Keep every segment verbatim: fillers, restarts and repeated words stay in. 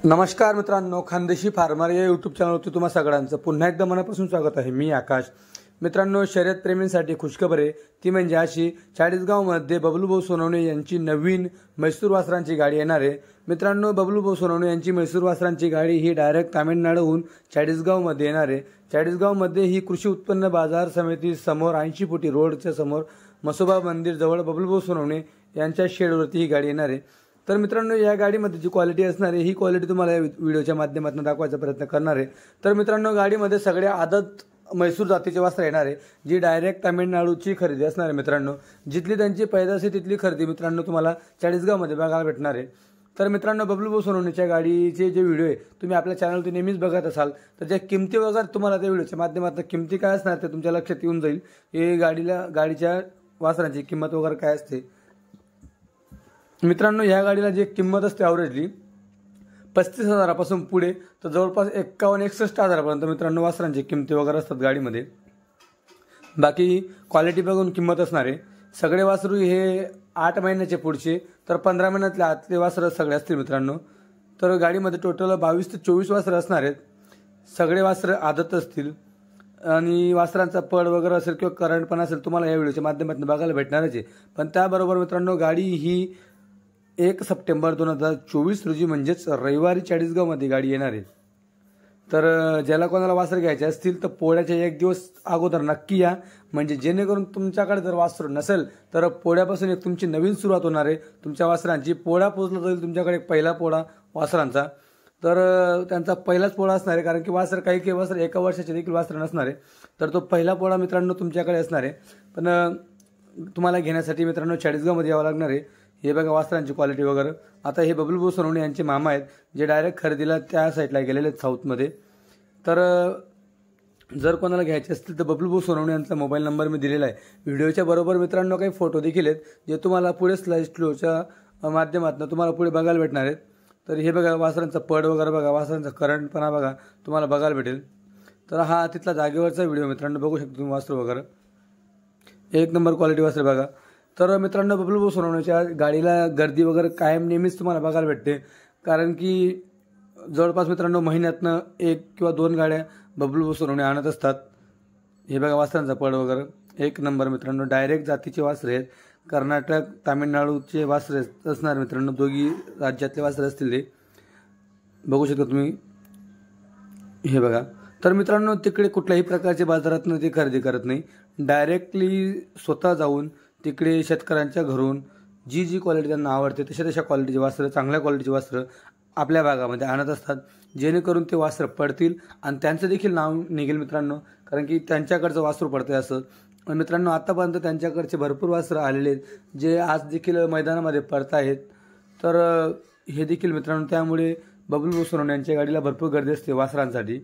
नमस्कार मित्रांनो, खानदेशी फार्मर या यूट्यूब चॅनलवरती तुम्हा सगळ्यांचं पुन्हा एकदा मनापासून स्वागत आहे। मी आकाश। मित्रांनो, शर्यत प्रेमींसाठी खुशखबर आहे, ती म्हणजे अशी चाळीसगावमध्ये बबलूभाऊ सोनवणे यांची नवीन म्हैसूर वासरांची गाडी येणार आहे। मित्रांनो, बबलूभाऊ सोनवणे यांची म्हैसूर वासरांची गाडी ही डायरेक्ट तामिळनाडूहून चाळीसगावमध्ये येणार आहे। चाळीसगावमध्ये ही कृषी उत्पन्न बाजार समिती समोर ऐंशी फुटी रोडच्या समोर मसोबा मंदिर जवळ बबलूभाऊ सोनवणे यांच्या शेडवरती ही गाडी येणार आहे। तर मित्रांनो, या गाडीमध्ये जी क्वालिटी असणार आहे ही क्वालिटी तुम्हाला या व्हिडिओच्या माध्यमातून दाखवायचा प्रयत्न करणार आहे। तर मित्रांनो, गाडीमध्ये सगळ्या आदत म्हैसूर जातीचे वासर येणार आहे, जी डायरेक्ट तामिळनाडूची खरेदी असणार आहे। मित्रांनो, जिथली त्यांची पैदास आहे तिथली खरेदी मित्रांनो तुम्हाला चाळीसगावमध्ये बघायला भेटणार आहे। तर मित्रांनो, बबलूभाऊ सोनवणेच्या गाडीचे जे व्हिडिओ आहे तुम्ही आपल्या चॅनलवरती नेहमीच बघत असाल, तर ज्या किमती वगैरे तुम्हाला त्या व्हिडिओच्या माध्यमातून किमती काय असणार ते तुमच्या लक्षात येऊन जाईल। हे गाडीला गाडीच्या वासरांची किंमत वगैरे काय असते। मित्रांनो, या गाडीला जी किंमत असते ॲव्हरेजली पस्तीस हजारापासून पुढे तर जवळपास एक्कावन्न एकसष्ट हजारापर्यंत मित्रांनो वासरांची किमती वगैरे असतात गाडीमध्ये। बाकी क्वालिटी बघून किंमत असणार आहे। सगळे वासरू हे आठ महिन्याचे पुढचे तर पंधरा महिन्यातले आतले वासरं सगळे असतील मित्रांनो। तर गाडीमध्ये टोटल बावीस ते चोवीस वासरं असणार आहेत। सगळे वासरं आदत असतील आणि वासरांचा पड वगैरे असेल किंवा करंट पण असेल तुम्हाला या व्हिडिओच्या माध्यमातून बघायला भेटणारच आहे। पण त्याबरोबर मित्रांनो, गाडी ही एक सप्टेंबर दोन हजार चोवीस रोजी म्हणजेच रविवारी चाळीसगावमध्ये गाडी येणार आहे। तर ज्याला कोणाला वासर घ्यायचे असतील तर पोळ्याच्या एक दिवस अगोदर नक्की या, म्हणजे जेणेकरून तुमच्याकडे जर वासर नसेल तर पोळ्यापासून एक तुमची नवीन सुरुवात होणार आहे तुमच्या वासरांची। पोळा पोचला जाईल तुमच्याकडे पहिला पोळा वासरांचा, तर त्यांचा पहिलाच पोळा असणार आहे, कारण की वासर काही काही वासर एका वर्षाचे देखील वासर नसणार आहे। तर तो पहिला पोळा मित्रांनो तुमच्याकडे असणार आहे। पण तुम्हाला घेण्यासाठी मित्रांनो चाळीसगावमध्ये यावं लागणार आहे। हे बघा वासरांची क्वालिटी वगैरे। आता हे बबलूभाऊ सोनवणे यांचे मामा आहेत, जे डायरेक्ट खरेदीला त्या साईडला गेलेले आहेत साऊथमध्ये। तर जर कोणाला घ्यायचे असतील तर बबलूभाऊ सोनवणे यांचा मोबाईल नंबर मी दिलेला आहे व्हिडिओच्या बरोबर। मित्रांनो, काही फोटो देखील आहेत जे तुम्हाला पुढे स्लाइड स्लोच्या माध्यमातून तुम्हाला पुढे बघायला भेटणार आहेत। तर हे बघा वासरांचा पड वगैरे बघा, वासरांचा करंटपणा बघा तुम्हाला बघायला भेटेल। तर हा तिथला जागेवरचा व्हिडिओ मित्रांनो, बघू शकता तुम्ही वासरू वगैरे, एक नंबर क्वालिटी वासर बघा। तर मित्रांनो, बबलूभाऊ सोनवणेच्या गाडीला गर्दी वगैरे कायम नेहमीच तुम्हाला बघायला भेटते, कारण की जवळपास मित्रांनो महिन्यातनं एक किंवा दोन गाड्या बबलूभाऊ सोनवणे आणत असतात। हे बघा वासरांचा पड वगैरे एक नंबर मित्रांनो, डायरेक्ट जातीचे वासरे आहेत। कर्नाटक तामिळनाडूचे वासरे असणार मित्रांनो, दोघी राज्यातले वासरे असतील ते बघू शकता तुम्ही। हे बघा, तर मित्रांनो तिकडे कुठल्याही प्रकारच्या बाजारातनं ते खरेदी करत नाही, डायरेक्टली स्वतः जाऊन तिकडे शेतकऱ्यांच्या घरून जी जी क्वालिटी त्यांना आवडते तशा तशा क्वालिटीचे वस्त्र, चांगल्या क्वालिटीचे वस्त्र आपल्या भागामध्ये आणत असतात, जेणेकरून ते वस्त्र पडतील आणि त्यांचं देखील नाव निघेल मित्रांनो, कारण की त्यांच्याकडचं वासरू पडतंय असं। मित्रांनो, आतापर्यंत त्यांच्याकडचे भरपूर वस्त्र आलेले आहेत जे आज देखील मैदानामध्ये पडत आहेत। तर हे देखील मित्रांनो, त्यामुळे बबलूभाऊ सोनवणे यांच्या गाडीला भरपूर गर्दी असते वासरांसाठी।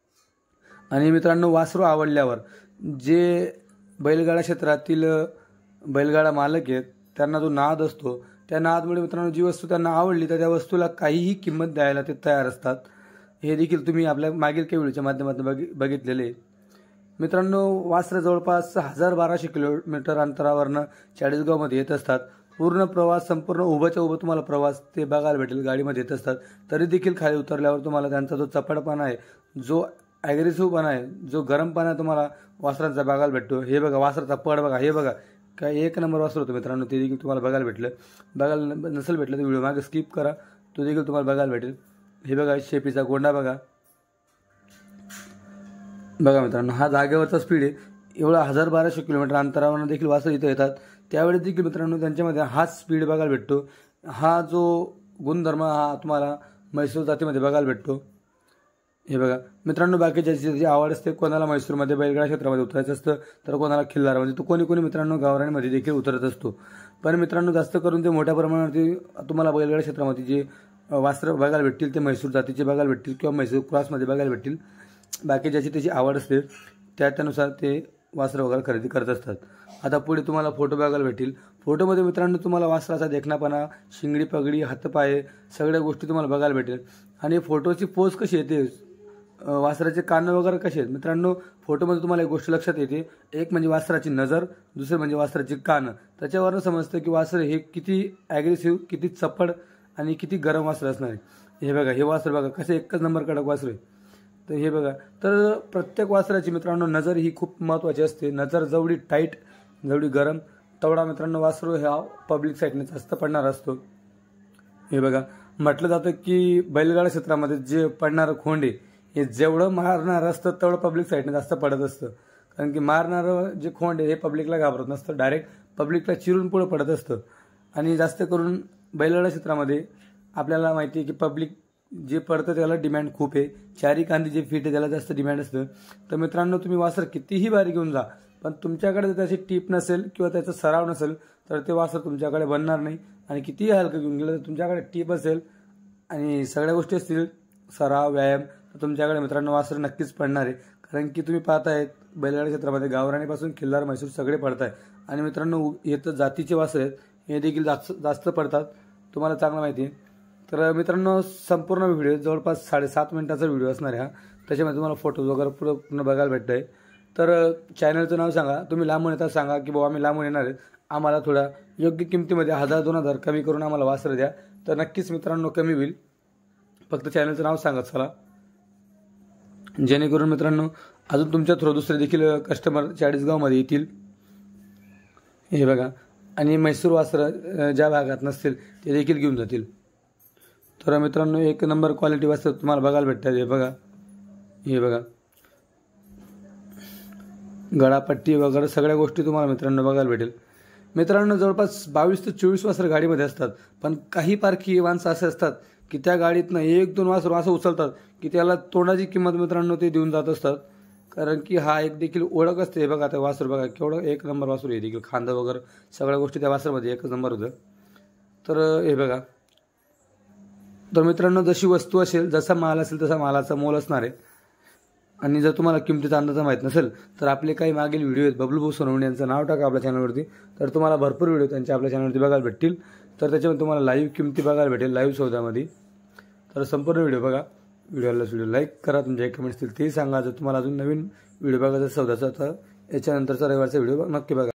आणि मित्रांनो, वासरू आवडल्यावर जे बैलगाडा क्षेत्रातील बैलगाडा मालक आहेत त्यांना जो नाद असतो, त्या नादमुळे मित्रांनो जी वस्तू त्यांना आवडली तर त्या वस्तूला काहीही किंमत द्यायला ते तयार असतात। हे देखील तुम्ही आपल्या मागील काही व्हिडिओच्या माध्यमातून बघि बघितलेले मित्रांनो। वासरं जवळपास हजार बाराशे किलोमीटर अंतरावरनं चाळीसगावमध्ये येत असतात। पूर्ण प्रवास संपूर्ण उभंच्या उभं तुम्हाला प्रवास ते बघायला भेटेल गाडीमध्ये येत असतात। तरी देखील खाली उतरल्यावर तुम्हाला त्यांचा जो चपडपणा आहे, जो ॲग्रेसिव्हपणा आहे, जो गरमपणा तुम्हाला वासरांचा बघायला भेटतो। हे बघा वासराचा पड बघा, हे बघा काय एक नंबर वासर होतं मित्रांनो, ते देखील तुम्हाला बघायला भेटलं। बघायला नसेल भेटलं तर व्हिडिओ मागे स्किप करा, तो देखील तुम्हाला बघायला भेटेल। हे बघा शेपीचा गोंडा बघा बघा मित्रांनो, हा जागेवरचा स्पीड आहे। एवढा हजार बाराशे किलोमीटर अंतरावरून देखील वासर इथं येतात, त्यावेळेस देखील मित्रांनो त्यांच्यामध्ये हाच स्पीड बघायला भेटतो। हा जो गुणधर्म हा तुम्हाला म्हैसूर जातीमध्ये बघायला भेटतो। हे बघा मित्रांनो, बाकीच्या जी आवड असते, कोणाला म्हैसूरमध्ये बैलगाडा क्षेत्रामध्ये उतरायचं असतं तर कोणाला खिल्लारमध्ये, तर कोणी कोणी मित्रांनो गावरांमध्ये देखील उतरत असतो। पण मित्रांनो, जास्त करून ते मोठ्या प्रमाणावरती तुम्हाला बैलगाडा क्षेत्रामध्ये जे वासरं बघायला भेटतील ते म्हैसूर जातीचे बघायला भेटतील किंवा म्हैसूर क्रॉसमध्ये बघायला भेटतील। बाकी ज्याची त्याची आवड असते त्या त्यानुसार ते वासरं वगैरे खरेदी करत असतात। आता पुढे तुम्हाला फोटो बघायला भेटतील। फोटोमध्ये मित्रांनो तुम्हाला वासराचा देखणापणा, शिंगडी पगडी, हातपाय सगळ्या गोष्टी तुम्हाला बघायला भेटेल। आणि फोटोची पोज कशी येते, वासराचे कान वगैरे कसे आहेत मित्रांनो, फोटोमध्ये तुम्हाला एक गोष्ट लक्षात येते, एक म्हणजे वासराची नजर, दुसरं म्हणजे वासराची कान। त्याच्यावरून समजतं की वासर हे किती ॲग्रेसिव्ह, किती चपड आणि किती गरम वासर असणार आहे। हे बघा हे वासर बघा कसं एकच नंबर कडक वासर आहे. तर हे बघा, तर प्रत्येक वासराची मित्रांनो नजर ही खूप महत्त्वाची असते. नजर जेवढी टाईट जेवढी गरम तेवढा मित्रांनो वासरू ह्या पब्लिक साईडने जास्त पडणार असतो. हे बघा म्हटलं जातं की बैलगाडा क्षेत्रामध्ये जे पडणारं खोंड आहे हे जेवढं मारणार असतं तेवढं पब्लिक साईडने जास्त पडत असतं. कारण की मारणारं जे खोंड आहे हे पब्लिकला घाबरत नसतं, डायरेक्ट पब्लिकला चिरून पुढं पडत असतं. आणि जास्त करून बैलगाडा क्षेत्रामध्ये आपल्याला माहिती आहे की पब्लिक जे पडतं त्याला डिमांड खूप आहे. चारी कांदी जे फिट आहे त्याला जास्त डिमांड असतं. तर मित्रांनो तुम्ही वासर कितीही भारी घेऊन जा, पण तुमच्याकडे जर त्याची टीप नसेल किंवा त्याचा सराव नसेल तर ते वासर तुमच्याकडे बनणार नाही. आणि कितीही हलकं घेऊन गेलं तर तुमच्याकडे टीप असेल आणि सगळ्या गोष्टी असतील, सराव व्यायाम, तर तुमच्याकडे मित्रांनो वासर नक्कीच पडणार आहे. कारण की तुम्ही पाहताय बैलगाडा क्षेत्रामध्ये गावराणीपासून खिल्लार म्हैसूर सगळे पडत आहे. आणि मित्रांनो हे तर जातीचे वासर आहेत, हे देखील जास्त जास्त पडतात, तुम्हाला चांगलं माहिती आहे. तर मित्रांनो संपूर्ण व्हिडिओ जवळपास साडेसात मिनिटाचा व्हिडिओ असणार आहे हा. त्याच्यामध्ये तुम्हाला फोटोज वगैरे पुढं पूर्ण बघायला भेटत आहे. तर चॅनलचं नाव सांगा, तुम्ही लांबून येतात सांगा की बाबा आम्ही लांबून येणार आहेत, आम्हाला थोडा योग्य किमतीमध्ये हजार दोन हजार कमी करून आम्हाला वासर द्या. तर नक्कीच मित्रांनो कमी होईल, फक्त चॅनलचं नाव सांगा चला, जेणेकरून मित्रांनो अजून तुमच्या थ्रू दुसरे देखील कस्टमर चाळीसगावमध्ये येतील. हे बघा, आणि म्हैसूर वासरं ज्या भागात नसतील ते देखील घेऊन जातील. तर मित्रांनो एक नंबर क्वालिटी वासर तुम्हाला बघायला भेटतात. हे बघा, हे बघा गळापट्टी वगैरे सगळ्या गोष्टी तुम्हाला मित्रांनो बघायला भेटेल. मित्रांनो जवळपास बावीस ते चोवीस वासर गाडीमध्ये असतात, पण काही पारखी माणसं असे असतात की त्या गाडीतनं एक दोन वासर असं उचलतात की त्याला तोंडाची किंमत मित्रांनो ते देऊन जात असतात. कारण की हा एक देखील ओळख असते. हे बघा त्या वासर बघा केवढं एक नंबर वासर आहे, देखील खांदा वगैरे सगळ्या गोष्टी त्या वासरमध्ये एकच नंबर होतं. तर हे बघा, तर मित्रांनो जशी वस्तू असेल जसा माल असेल तसा मालाचा मोल असणार आहे. आणि जर तुम्हाला किमतीचा अंदाज माहीत नसेल तर आपले काही मागील व्हिडिओ आहेत, बबलू भाऊ सोनवणे यांचं नाव टाका आपल्या चॅनलवरती, तर तुम्हाला भरपूर व्हिडिओ त्यांच्या आपल्या चॅनलवरती बघायला भेटतील. तर त्याच्यामध्ये तुम्हाला लाईव्ह किमती बघायला भेटेल, लाईव्ह सौद्यामध्ये. तर संपूर्ण व्हिडिओ बघा, व्हिडिओला व्हिडिओ लाईक करा, तुमचे कमेंट्स असतील तेही सांगा. जर तुम्हाला अजून नवीन व्हिडिओ बघायचा सौद्याचा तर याच्यानंतरचा रविवारचा व्हिडिओ नक्की बघा.